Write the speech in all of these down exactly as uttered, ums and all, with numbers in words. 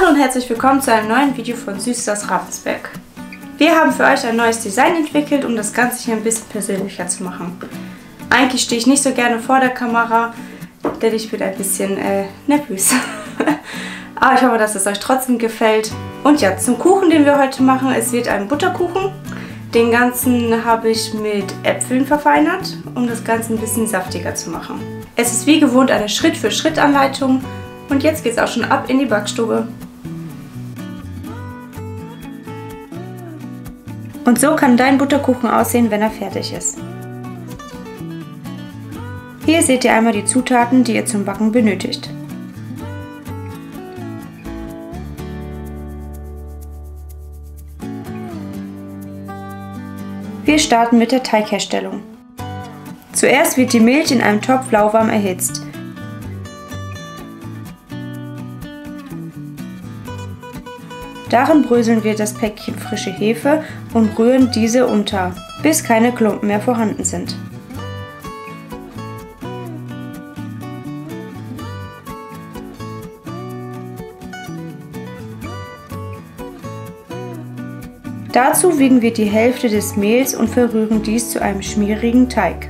und herzlich willkommen zu einem neuen Video von Süßes aus Ravensberg. Wir haben für euch ein neues Design entwickelt, um das Ganze hier ein bisschen persönlicher zu machen. Eigentlich stehe ich nicht so gerne vor der Kamera, denn ich bin ein bisschen äh, nervös. Aber ich hoffe, dass es euch trotzdem gefällt. Und ja, zum Kuchen, den wir heute machen, es wird ein Butterkuchen. Den ganzen habe ich mit Äpfeln verfeinert, um das Ganze ein bisschen saftiger zu machen. Es ist wie gewohnt eine Schritt-für-Schritt-Anleitung. Und jetzt geht es auch schon ab in die Backstube. Und so kann dein Butterkuchen aussehen, wenn er fertig ist. Hier seht ihr einmal die Zutaten, die ihr zum Backen benötigt. Wir starten mit der Teigherstellung. Zuerst wird die Milch in einem Topf lauwarm erhitzt. Darin bröseln wir das Päckchen frische Hefe und rühren diese unter, bis keine Klumpen mehr vorhanden sind. Dazu wiegen wir die Hälfte des Mehls und verrühren dies zu einem schmierigen Teig.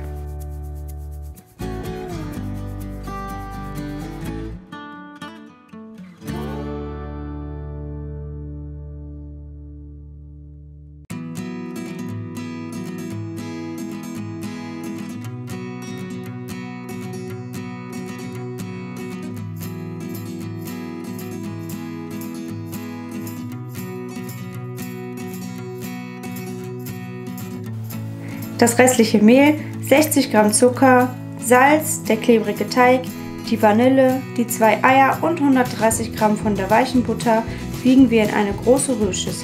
Das restliche Mehl, sechzig Gramm Zucker, Salz, der klebrige Teig, die Vanille, die zwei Eier und hundertdreißig Gramm von der weichen Butter wiegen wir in eine große Rührschüssel.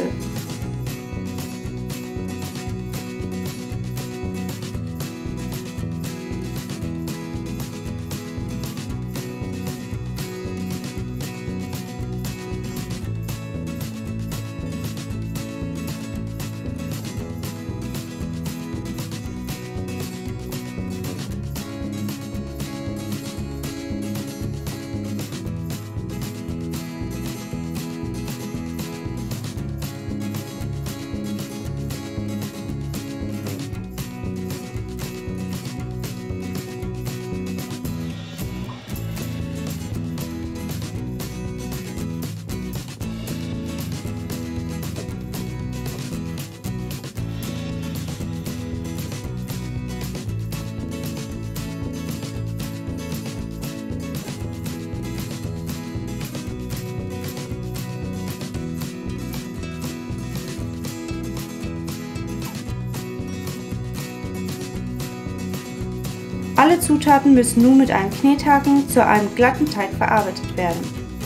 Alle Zutaten müssen nun mit einem Knethaken zu einem glatten Teig verarbeitet werden.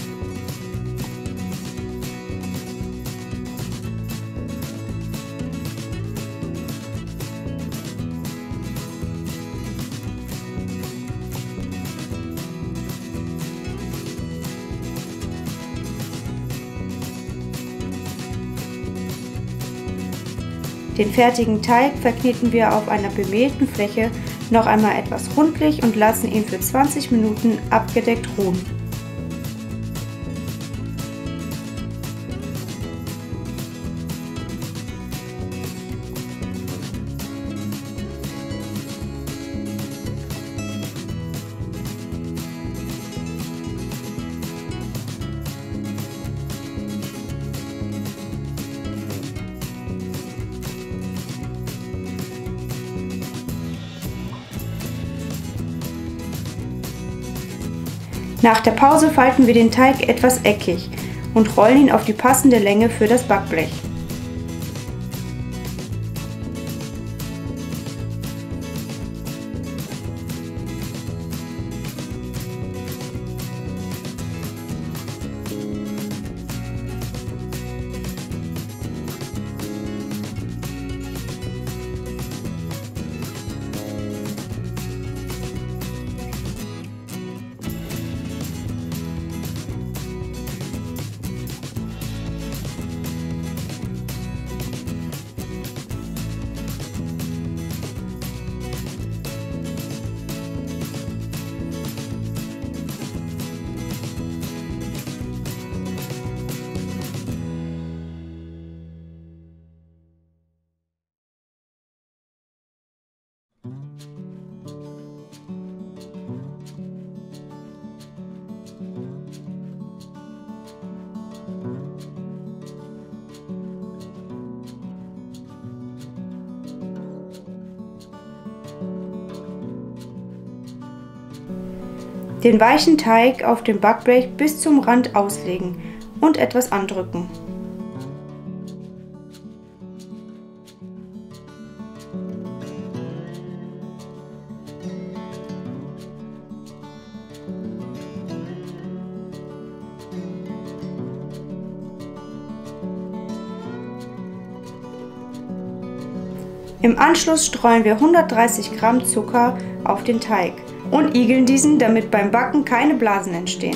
Den fertigen Teig verkneten wir auf einer bemehlten Fläche noch einmal etwas rundlich und lassen ihn für zwanzig Minuten abgedeckt ruhen. Nach der Pause falten wir den Teig etwas eckig und rollen ihn auf die passende Länge für das Backblech. Den weichen Teig auf dem Backblech bis zum Rand auslegen und etwas andrücken. Im Anschluss streuen wir hundertdreißig Gramm Zucker auf den Teig und igeln diesen, damit beim Backen keine Blasen entstehen.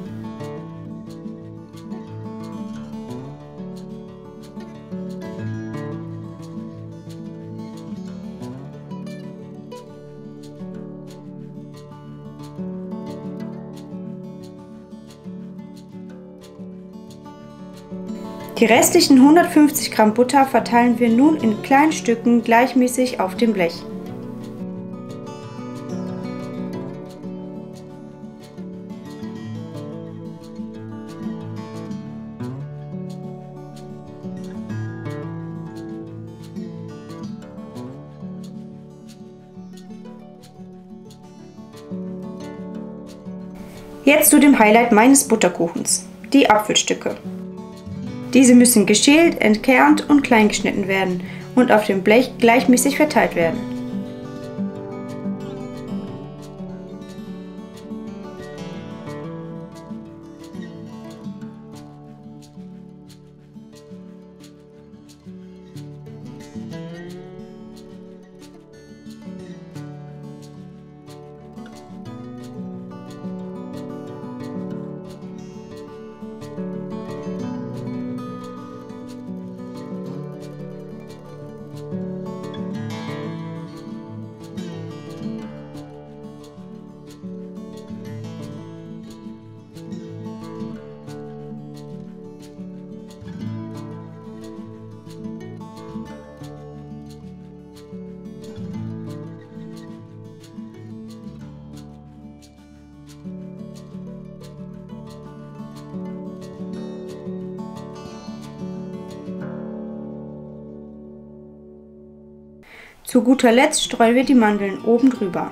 Die restlichen hundertfünfzig Gramm Butter verteilen wir nun in kleinen Stücken gleichmäßig auf dem Blech. Jetzt zu dem Highlight meines Butterkuchens, die Apfelstücke. Diese müssen geschält, entkernt und klein geschnitten werden und auf dem Blech gleichmäßig verteilt werden. Zu guter Letzt streuen wir die Mandeln oben drüber.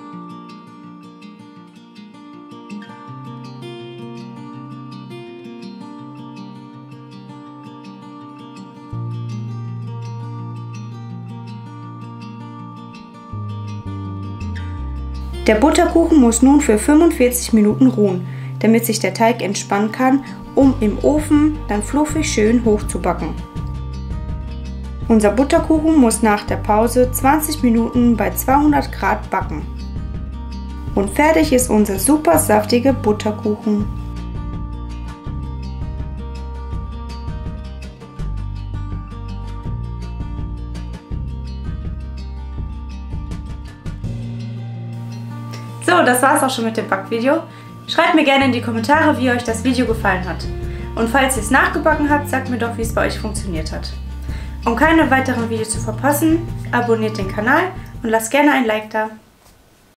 Der Butterkuchen muss nun für fünfundvierzig Minuten ruhen, damit sich der Teig entspannen kann, um im Ofen dann fluffig schön hochzubacken. Unser Butterkuchen muss nach der Pause zwanzig Minuten bei zweihundert Grad backen. Und fertig ist unser super saftige Butterkuchen. So, das war's auch schon mit dem Backvideo. Schreibt mir gerne in die Kommentare, wie euch das Video gefallen hat. Und falls ihr es nachgebacken habt, sagt mir doch, wie es bei euch funktioniert hat. Um keine weiteren Videos zu verpassen, abonniert den Kanal und lasst gerne ein Like da.